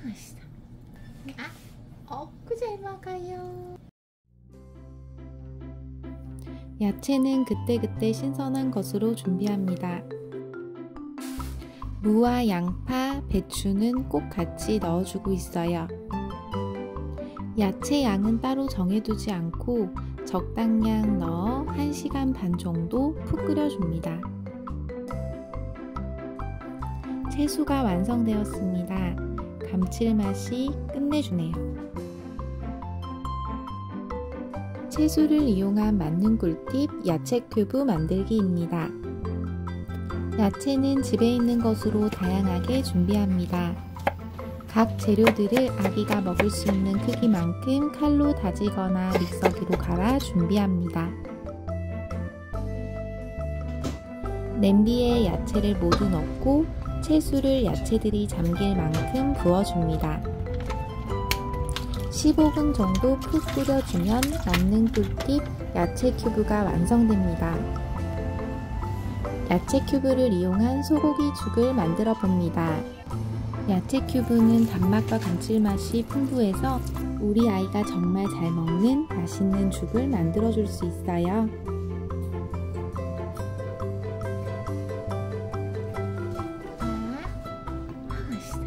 맛있어. 잘 먹어요. 야채는 그때그때 신선한 것으로 준비합니다. 무와 양파, 배추는 꼭 같이 넣어주고 있어요. 야채 양은 따로 정해두지 않고 적당량 넣어 1시간 반 정도 푹 끓여줍니다. 채소가 완성되었습니다. 감칠맛이 끝내주네요. 채소를 이용한 만능 꿀팁 야채 큐브 만들기입니다. 야채는 집에 있는 것으로 다양하게 준비합니다. 각 재료들을 아기가 먹을 수 있는 크기만큼 칼로 다지거나 믹서기로 갈아 준비합니다. 냄비에 야채를 모두 넣고 채소를 야채들이 잠길 만큼 부어줍니다. 15분 정도 푹 끓여주면 만능 꿀팁 야채 큐브가 완성됩니다. 야채 큐브를 이용한 소고기 죽을 만들어 봅니다. 야채 큐브는 단맛과 감칠맛이 풍부해서 우리 아이가 정말 잘 먹는 맛있는 죽을 만들어 줄 수 있어요. 맛있어.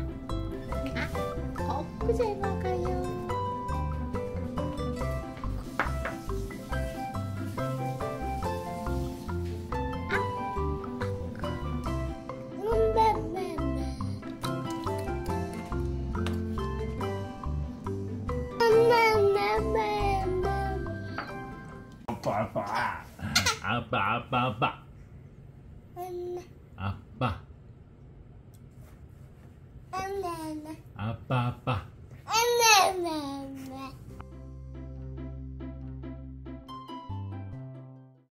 잘 먹어요. 아빠 아빠